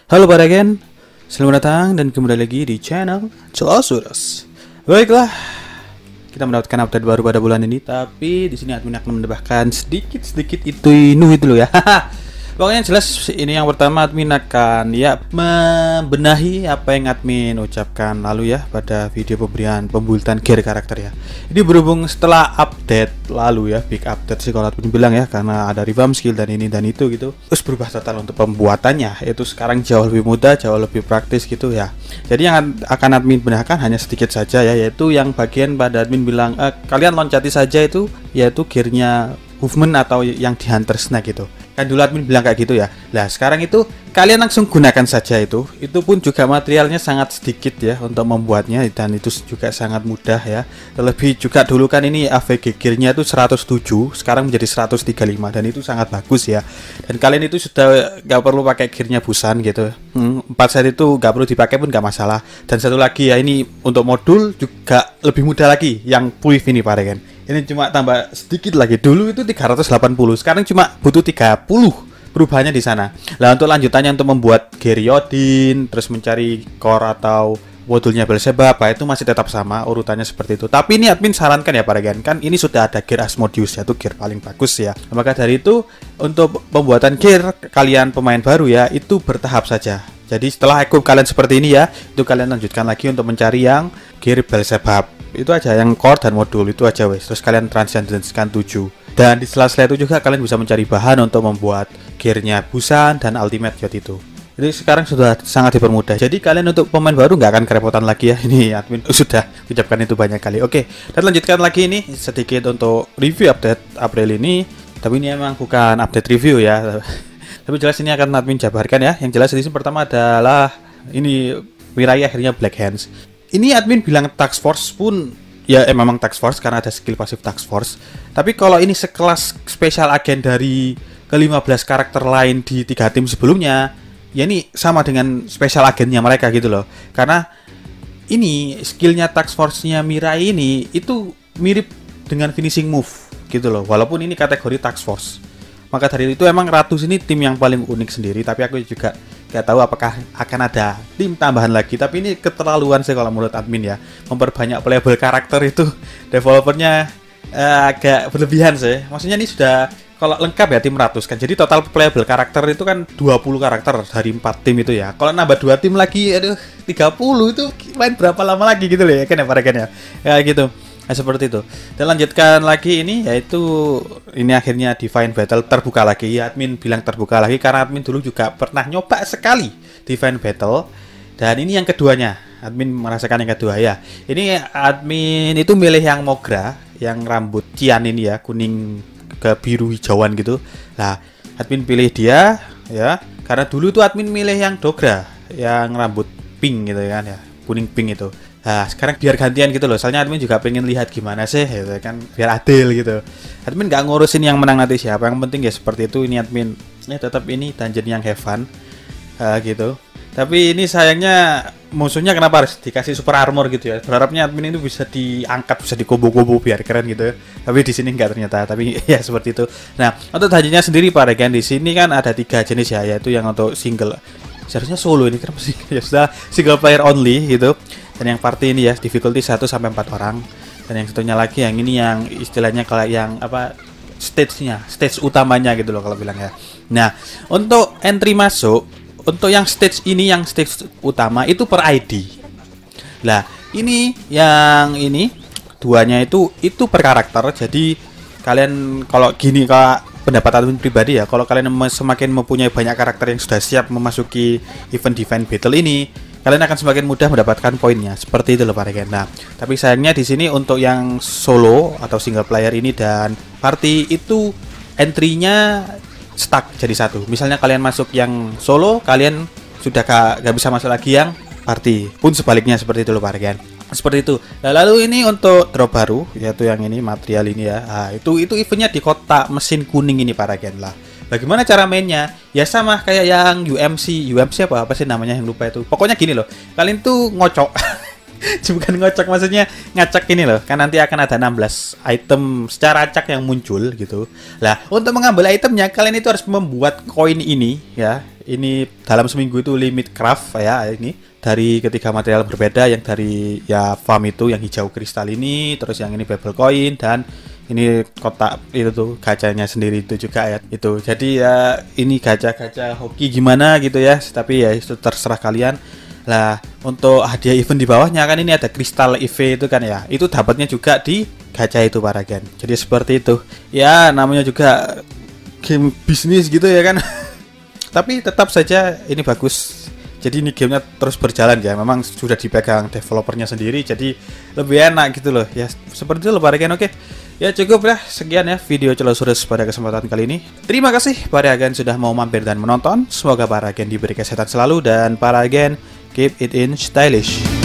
Halo para gen, selamat datang dan kembali lagi di channel Celosurus. Baiklah, kita mendapatkan update baru pada bulan ini, tapi di sini admin akan menambahkan sedikit itu loh ya. Pokoknya jelas ini yang pertama admin akan membenahi apa yang admin ucapkan lalu ya pada video pemberian pembulatan gear karakter ya. Ini berhubung setelah update lalu ya, big update sih kalau admin bilang ya, karena ada revamp skill dan ini dan itu gitu. Terus berubah total untuk pembuatannya, itu sekarang jauh lebih mudah, jauh lebih praktis gitu ya. Jadi yang akan admin benahkan hanya sedikit saja ya, yaitu yang bagian pada admin bilang kalian loncati saja itu, yaitu gearnya movement atau yang di hunter snack gitu. Kan dulu admin bilang kayak gitu ya. Nah sekarang itu kalian langsung gunakan saja itu pun juga materialnya sangat sedikit ya untuk membuatnya, dan itu juga sangat mudah ya. Terlebih juga dulu kan ini AVG gearnya itu 107, sekarang menjadi 135, dan itu sangat bagus ya. Dan kalian itu sudah gak perlu pakai gearnya busan gitu. 4 set itu gak perlu dipakai pun gak masalah. Dan satu lagi ya, ini untuk modul juga lebih mudah lagi, yang Puif ini Pak Regen. Ini cuma tambah sedikit lagi. Dulu itu 380, sekarang cuma butuh 30 perubahannya di sana. Lah untuk lanjutannya untuk membuat Geryodin, terus mencari core atau modulnya Belzebub, itu masih tetap sama urutannya seperti itu. Tapi ini admin sarankan ya Pak Regen, kan ini sudah ada gear Asmodeus, yaitu gear paling bagus ya. Maka dari itu untuk pembuatan gear kalian pemain baru ya, itu bertahap saja. Jadi setelah equip kalian seperti ini ya, itu kalian lanjutkan lagi untuk mencari yang gear Belzebub. Itu aja yang core dan modul itu aja wes. Terus kalian transcendenskan 7. Dan di sela-sela itu juga kalian bisa mencari bahan untuk membuat gearnya Busan dan Ultimate Yacht itu. Jadi sekarang sudah sangat dipermudah. Jadi kalian untuk pemain baru nggak akan kerepotan lagi ya. Ini admin sudah ucapkan itu banyak kali. Oke, dan lanjutkan lagi ini sedikit untuk review update April ini. Tapi ini emang bukan update review ya. Tapi jelas ini akan admin jabarkan ya. Yang jelas di sini pertama adalah ini Mirai akhirnya Black Hands. Ini admin bilang Task Force pun ya memang Task Force karena ada skill pasif Task Force. Tapi kalau ini sekelas special agent dari ke-15 karakter lain di 3 tim sebelumnya, ya ini sama dengan special agentnya mereka gitu loh. Karena ini skillnya Task Force-nya Mirai ini itu mirip dengan finishing move gitu loh. Walaupun ini kategori Task Force. Maka dari itu emang Ratus ini tim yang paling unik sendiri. Tapi aku juga gak tahu apakah akan ada tim tambahan lagi. Tapi ini keterlaluan sih kalau menurut admin ya. Memperbanyak playable karakter itu developernya agak berlebihan sih. Maksudnya ini sudah kalau lengkap ya tim Ratus kan. Jadi total playable karakter itu kan 20 karakter dari 4 tim itu ya. Kalau nambah 2 tim lagi aduh 30 itu main berapa lama lagi gitu loh ya kan ya Pak ya. Ya gitu. Nah, seperti itu. Dan lanjutkan lagi ini yaitu ini akhirnya Divine Battle terbuka lagi. Ya, admin bilang terbuka lagi karena admin dulu juga pernah nyoba sekali Divine Battle. Dan ini yang keduanya. Admin merasakan yang kedua ya. Ini admin itu milih yang Mogra, yang rambut cian ini ya, kuning ke biru hijauan gitu. Nah, admin pilih dia ya karena dulu tuh admin milih yang Dogra, yang rambut pink gitu kan ya, kuning pink itu. Nah sekarang biar gantian gitu loh, soalnya admin juga pengen lihat gimana sih gitu kan, biar adil gitu. Admin nggak ngurusin yang menang nanti siapa, yang penting ya seperti itu. Ini admin ya tetap ini dungeon yang have fun gitu. Tapi ini sayangnya musuhnya kenapa harus dikasih super armor gitu ya. Berharapnya admin itu bisa diangkat, bisa dikobo-kobo biar keren gitu. Tapi di sini nggak ternyata. Tapi ya seperti itu. Nah untuk dungeonnya sendiri Pak Regen, di sini kan ada 3 jenis ya, yaitu yang untuk single. Seharusnya solo ini kan masih ya sudah single player only gitu. Dan yang party ini ya difficulty 1 sampai 4 orang. Dan yang satunya lagi yang ini yang istilahnya kalau yang apa stage utamanya gitu loh kalau bilang ya. Nah, untuk entry masuk untuk yang stage ini, yang stage utama itu per ID. Lah, ini yang ini duanya itu per karakter. Jadi kalian kalau gini Kak, pendapat admin pribadi ya, kalau kalian semakin mempunyai banyak karakter yang sudah siap memasuki event Divine Battle ini, kalian akan semakin mudah mendapatkan poinnya. Seperti itu loh Pak Regen. Nah, tapi sayangnya di sini untuk yang solo atau single player ini dan party itu entry-nya stuck jadi satu. Misalnya kalian masuk yang solo, kalian sudah gak bisa masuk lagi yang party. Pun sebaliknya seperti itu loh Pak Regen. Seperti itu. Nah, lalu ini untuk drop baru yaitu yang ini material ini ya. Nah, itu eventnya di kota mesin kuning ini Pak Regen lah. Bagaimana cara mainnya? Ya sama kayak yang UMC apa sih namanya yang lupa itu. Pokoknya gini loh. Kalian tuh ngocok. Bukan ngocok, maksudnya ngacak ini loh. Kan nanti akan ada 16 item secara acak yang muncul gitu. Lah, untuk mengambil itemnya kalian itu harus membuat koin ini ya. ini dalam seminggu itu limit craft ya, ini dari ketiga material berbeda, yang dari ya farm itu yang hijau kristal ini, terus yang ini pebble coin, dan ini kotak itu tuh gacanya sendiri itu juga ya itu. Jadi ya ini gacha-gacha hoki gimana gitu ya, tapi ya itu terserah kalian lah. Untuk hadiah event di bawahnya kan ini ada kristal EV itu kan ya, itu dapatnya juga di gacha itu para gen. Jadi seperti itu ya, namanya juga game bisnis gitu ya kan. Tapi tetap saja ini bagus. Jadi ini gamenya terus berjalan ya. Memang sudah dipegang developernya sendiri, jadi lebih enak gitu loh. Ya seperti itu loh para gen. Oke. Ya cukup ya, sekian ya video Celosaurus pada kesempatan kali ini. Terima kasih para gen sudah mau mampir dan menonton. Semoga para gen diberi kesehatan selalu, dan para gen keep it in stylish.